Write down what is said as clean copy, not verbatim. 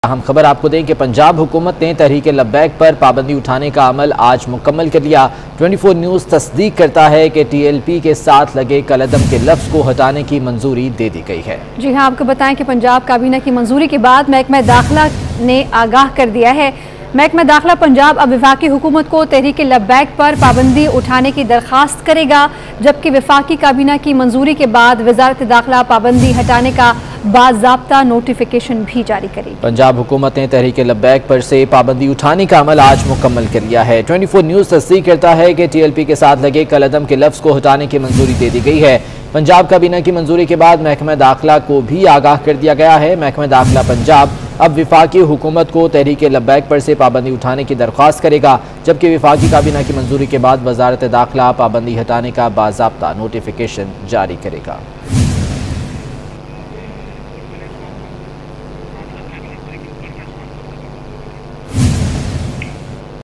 हम खबर आपको दें कि पंजाब हुकूमत ने तहरीक लब्बैक पर पाबंदी उठाने का अमल आज मुकम्मल कर लिया। 24 न्यूज़ तस्दीक करता है कि TLP के साथ लगे कलअदम के लफ्ज़ को हटाने की मंजूरी दे दी गई है। जी हाँ, आपको बताएं कि पंजाब काबीना की मंजूरी के बाद महकमा दाखिला ने आगाह कर दिया है। महकमा दाखिला पंजाब अब वफाकी हुकूमत को तहरीक लब्बैक पर पाबंदी उठाने की दरख्वास्त करेगा, जबकि वफाकी काबीना की मंजूरी के बाद वजारत दाखिला पाबंदी हटाने का बाज़ाब्ता नोटिफिकेशन भी जारी करेगी। पंजाब हुकूमत ने तहरीक लब्बैक पर से पाबंदी उठाने का अमल आज मुकम्मल कर लिया है। 24 न्यूज़ तस्दीक करता है कि TLP के साथ लगे कलअदम के लफ्ज़ को हटाने की मंजूरी दे दी गई है। पंजाब काबीना की मंजूरी के बाद महकमा दाखिला को भी आगाह कर दिया गया है। महकमा दाखिला पंजाब अब वफाकी हुकूमत को तहरीक लब्बैक पर से पाबंदी उठाने की दरख्वास्त करेगा, जबकि वफाकी काबीना की मंजूरी के बाद वजारत दाखिला पाबंदी हटाने का बाज़ाब्ता नोटिफिकेशन जारी करेगा।